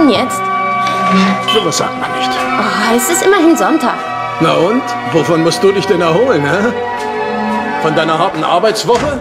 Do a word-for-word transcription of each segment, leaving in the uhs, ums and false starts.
denn jetzt? Sowas sagt man nicht. Oh, es ist immerhin Sonntag. Na und? Wovon musst du dich denn erholen, hä? Von deiner harten Arbeitswoche?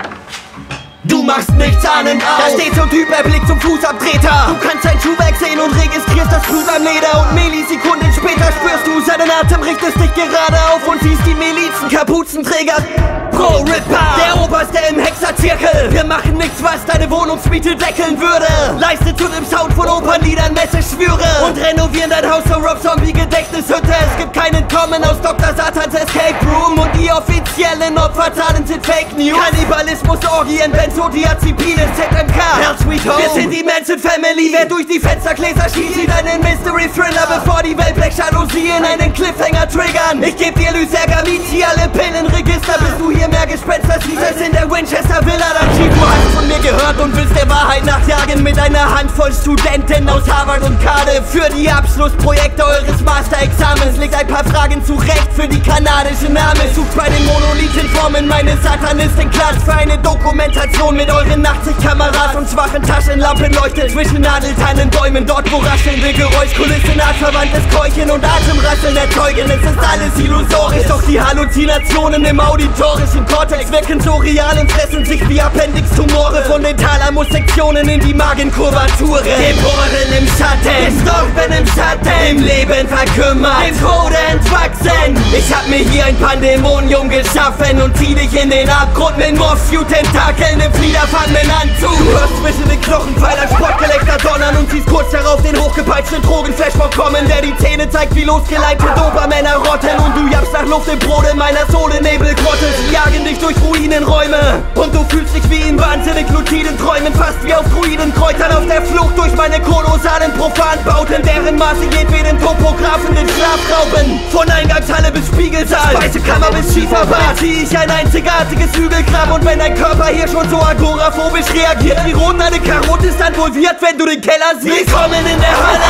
Du machst nichts ahnend auf. Da steht so ein Typ, er blickt zum Fußabtreter. Du kannst sein Schuhwerk sehen und registrierst das Blut am Leder. Und Millisekunden später spürst du seinen Atem, richtest dich gerade auf und siehst die Milizen, Kapuzenträger. Pro Ripper, der Oberste im Hexerzirkel. Wir machen nichts, was deine Wohnungsmiete deckeln würde. Leiste zu dem Sound von Opernliedern Messeschwüre und renovieren dein Haus zur Rob Zombie Gedächtnishütte. Es gibt kein Entkommen aus Doktor Satans Escape Room und die offiziellen Opferzahlen sind Fake News. Kannibalismus, Orgien, Benzodiazepine, Z M K, Hell Sweet Home. Wir sind die Manson Family. Wer durch die Fenstergläser schießt, sieht einen Mystery Thriller, bevor die Wellblech-Jalousien einen Cliffhanger triggern. Ich geb dir Lysergamiti, alle Pillenregister, bis du hier mehr Gespenster siehst als in der Winchester Villa. Dann schieb, du hast von mir gehört und willst der Wahrheit nachjagen mit einer Handvoll Studenten aus Harvard und Cardiff. Für die Abschlussprojekte eures Masterexamens legt ein paar Fragen zurecht für die kanadische Namen. Sucht bei den Monolithenformen meine Satanistin-Class für eine Dokumentation mit euren Nachtsichtkameras und schwachen Taschenlampen leuchtet zwischen Nadeltannenbäumen. Dort, wo raschelnde Geräuschkulissen artverwandtes Keuchen und Atemrasseln erzeugen. Es ist alles illusorisch, doch die Halluzinationen im auditorischen Kortex wirken so real und fressen sich wie Appendix-Tumore von den Thalamus-Sektionen in die Magenkurvature. Geboren im Schatten, gestorben im Schatten, im Leben verkümmert, im Tode entwachsen. Ich hab mir hier ein Pandemonium geschaffen und zieh dich in den Abgrund mit Morphew-Tentakeln im fliederfangenen Anzug. Du hörst zwischen den Knochenpfeilern Sportgelächter donnern und siehst kurz darauf den hochgepeitschten Drogenflashmob kommen, der die Zähne zeigt wie losgeleitete Dobermänner rotten. Und du jappst nach Luft im Brot in meiner Sohle Nebelgrotte. Sie jagen dich durch Ruinenräume und du fühlst dich wie in wahnsinnig luziden Träumen, fast wie auf Druidenkräutern auf der Flucht durch meine kolossalen Profanbauten, deren Maße jedweden Topografen den Schlaf rauben. Von Eingangshalle bis Spiegelsaal, Speisekammer bis Schieferbad, zieh ich ein einzigartiges Hügelgrab. Und wenn dein Körper hier schon so agoraphobisch reagiert, wie rund eine Karotte ist dann wohl wird, wenn du den Keller siehst. Willkommen in der Halle.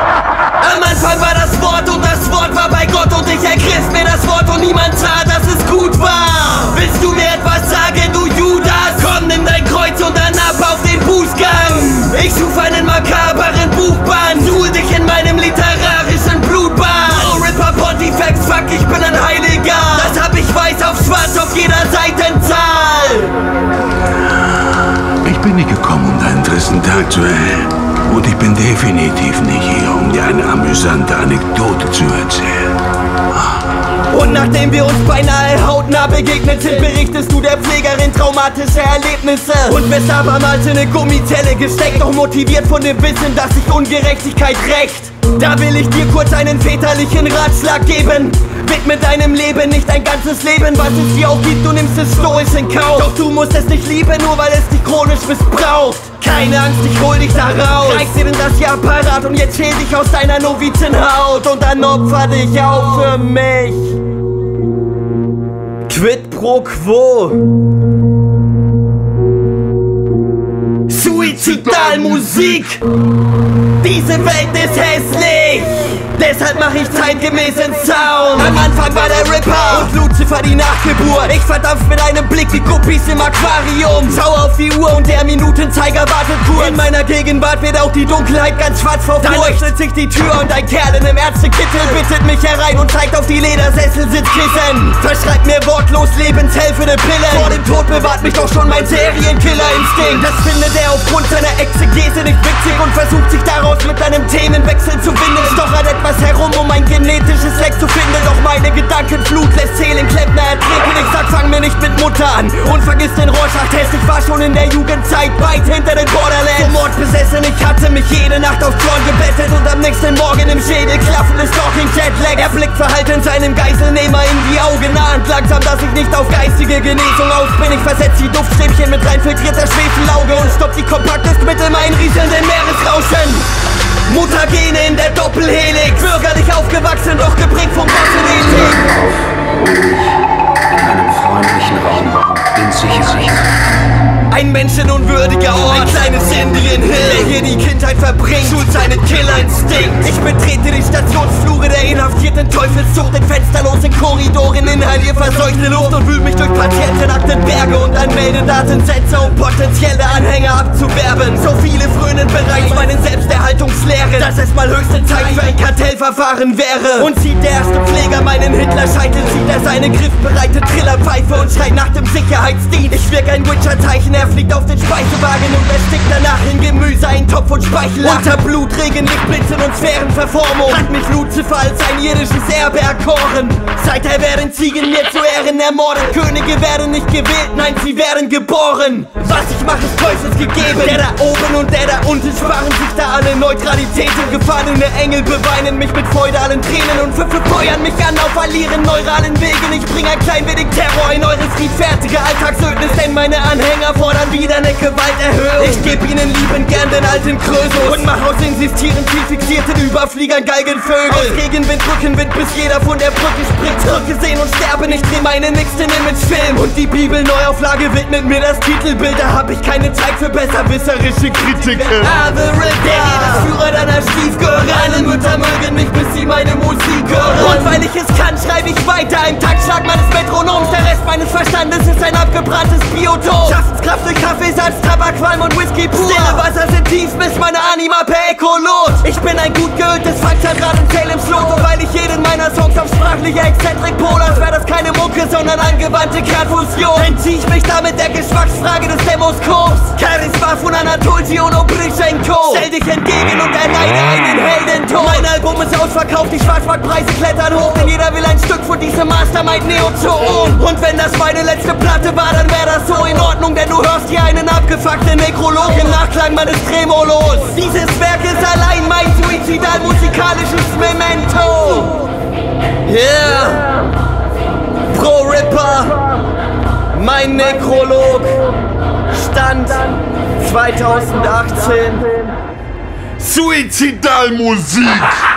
Am Anfang war das Wort und das Wort war bei Gott und ich ergriff mir das Wort und niemand sah, dass es gut war. Willst du mir etwas sagen, du Judas? Komm, nimm dein Kreuz und dann ab auf den Bußgang. Ich schuf einen makaberen Buchband, suhl dich in meinem literarischen Blutbad. Oh, Ripper Pontifex, fuck, ich bin ein Heiliger. Das hab ich weiß auf schwarz auf jeder Seitenzahl. Ich bin nicht gekommen, um deinen tristen Tag zu erhellen. Und ich bin definitiv nicht hier, um dir eine amüsante Anekdote zu erzählen. Und nachdem wir uns beinahe hautnah begegnet sind, berichtest du der Pflegerin traumatische Erlebnisse und wirst abermals in eine Gummizelle gesteckt, doch motiviert von dem Wissen, dass sich Ungerechtigkeit rächt. Da will ich dir kurz einen väterlichen Ratschlag geben. Widme deinem Leben nicht ein ganzes Leben, was es dir auch gibt, du nimmst es stoisch in Kauf. Doch du musst es nicht lieben, nur weil es dich chronisch missbraucht. Keine Angst, ich hol dich da raus. Reiß dir denn das Jahr parat und jetzt schäl dich aus deiner Novizenhaut und dann opfer dich auch für mich. Quid pro quo. Suizidalmusik. Diese Welt ist hässlich. Deshalb mach ich zeitgemäßen Sound. Am Anfang war der Ripper und Lucifer die Nachgeburt. Ich verdampf mit einem Blick wie Guppies im Aquarium. Schau auf die Uhr und der Minutenzeiger wartet kurz. In meiner Gegenwart wird auch die Dunkelheit ganz schwarz vor Furcht. Dann öffnet sich die Tür und ein Kerl in einem Ärztekittel bittet mich herein und zeigt auf die Ledersessel-Sitzkissen. Verschreibt mir wortlos lebenshelfende Pillen. Vor dem Tod bewahrt mich doch schon mein Serienkiller-Instinkt. Das findet er aufgrund seiner Exegese nicht witzig und versucht sich daraus mit einem Themenwechsel zu finden. Stochert etwas herum, um ein genetisches Leck zu finden. Doch meine Gedankenflut lässt Seelen Klempner ertrinken. Ich sag, fang mir nicht mit Mutter an und vergiss den Rorschach-Test. Ich war schon in der Jugendzeit weit hinter den Borderlands. Vom Mord besessen, ich hatte mich jede Nacht auf Thron gebettet und am nächsten Morgen im Schädel klaffendes Stalking Jetlag. Er blickt verhalten seinem Geiselnehmer in die Augen, ahnt langsam, dass ich nicht auf geistige Genesung aus bin. Ich versetz die Duftstäbchen mit rein filtrierter Schwefelauge und stopp die Kompaktest mit dem einrieselnden Meeresrauschen. Mutagene in der Doppelhelix, bürgerlich aufgewachsen, doch geprägt vom Massenethik. In einem freundlichen Raum, in Sicherheit. Ein menschenunwürdiger Ort, ein kleines Indian Hill, der hier die Kindheit verbringt, schult seinen Killerinstinkt. Ich betrete die Stationsflure der inhaftierten Teufelszucht in fensterlosen Korridoren, inhalier verseuchte Luft und wühl mich durch Patientenakten, Berge und Anmeldedatensätze, um potenzielle Anhänger abzuwerben. So viele frönen bereits meinen Selbsterhaltungslehr erklären, dass es mal höchste Zeit für ein Kartellverfahren wäre. Und sieht der erste Pfleger meinen Hitlerscheitel, sieht er seine griffbereite Trillerpfeife und schreit nach dem Sicherheitsdienst. Ich wirke ein Witcher-Zeichen, er fliegt auf den Speisewagen und erstickt danach in Gemüse, ein Topf und Speichel. Unter Blutregen, Lichtblitzen und Sphärenverformung hat mich Lucifer als ein irdisches Erbe erkoren. Seither werden Ziegen mir zu Ehren ermordet. Könige werden nicht gewählt, nein, sie werden geboren. Was ich mache, ist Teufels gegeben. Der da oben und der da unten sparen sich da alle Neutralität und gefallene Engel beweinen mich mit feudalen Tränen und verfeuern mich an auf all ihren neuralen Wegen. Ich bring ein klein wenig Terror in eure friedfertige Alltagsödnis, denn meine Anhänger fordern wieder eine Gewalterhöhung. Ich geb ihnen liebend gern den alten Krösus und mach aus insistierend viel fixierten Überfliegern Galgenvögel. Aus Gegenwind, Rückenwind, bis jeder von der Brücke springt. Zurückgesehen und sterben, ich dreh meinen nächsten Imagefilm. Und die Bibel-Neuauflage widmet mir das Titelbild. Da hab ich keine Zeit für besserwisserische Kritiken. The Führer deiner Stiefgöre. Alle Mütter mögen mich, bis sie meine Musik hören. Und weil ich es kann, schreibe ich weiter im Taktschlag meines Metronoms. Der Rest meines Verstandes ist ein abgebranntes Biotop. Schaffenskraft durch Kaffeesatz, Tabak, Qualm und Whisky pur. Stille Wasser sind tief, bis meine Anima per Echo los. Ich bin ein gut geöltes Faktadraht in Salems Lot. Und weil ich jeden meiner Songs auf sprachliche Exzentrik pole, als wäre das keine Mucke, sondern angewandte Kernfusion, entzieh ich mich damit der Geschmacksfrage des Demoskops. Charisma von Anatolji und Obrichenko. Stell dich entgegen und erleide einen Heldentod. Mein Album ist ausverkauft, die Schwarzmarktpreise klettern hoch, denn jeder will ein Stück von diesem Mastermind Neozoon. Und wenn das meine letzte Platte war, dann wäre das so in Ordnung, denn du hörst hier einen abgefuckten Nekrolog im Nachklang meines Tremolos. Dieses Werk ist allein mein suizidal musikalisches Memento. Yeah, Pro Ripper, mein Nekrolog, Stand zweitausendachtzehn. Suizidalmusik!